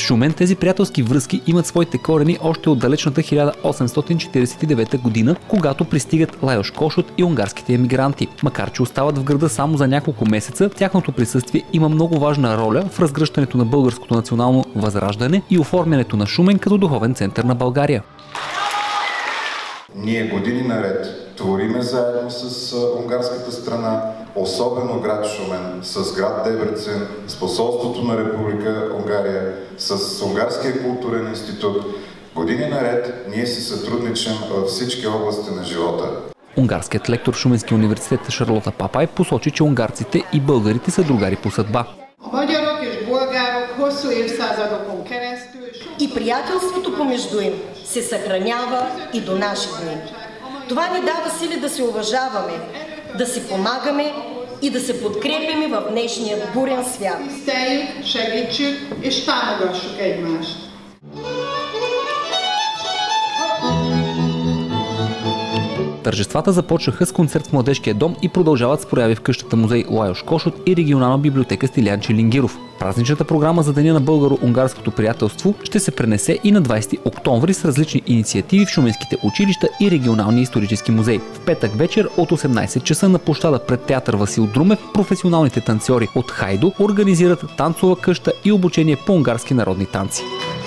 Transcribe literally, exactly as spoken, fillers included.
Шумен тези приятелски връзки имат своите корени още от далечната хиляда осемстотин четиридесет и девета година, когато пристигат Лайош Кошут и унгарските емигранти. Макар че остават в града само за няколко месеца, тяхното присъствие има много важна роля в разгръщането на българското национално възраждане и оформянето на Шумен като духовен център на България. Ние години наред твориме заедно с унгарската страна, особено град Шумен, с град Дебрецен, с посолството на Република Унгария, с Унгарския културен институт. Години наред ние си сътрудничим във всички области на живота. Унгарският лектор в Шуменския университет Шарлота Папай посочи, че унгарците и българите са другари по съдба. И приятелството помежду им се съхранява и до наши дни. Това ни дава сили да се уважаваме, да си помагаме и да се подкрепяме в днешния бурен свят. Тържествата започнаха с концерт в Младежкия дом и продължават с прояви в къщата музей Лайош Кошут и регионална библиотека Стилиян Чилингиров. Празничната програма за Деня на българо-унгарското приятелство ще се пренесе и на двадесети октомври с различни инициативи в шуменските училища и регионалния исторически музей. В петък вечер от осемнадесет часа на площада пред театър Васил Друмев професионалните танцори от Хайдо организират танцова къща и обучение по унгарски народни танци.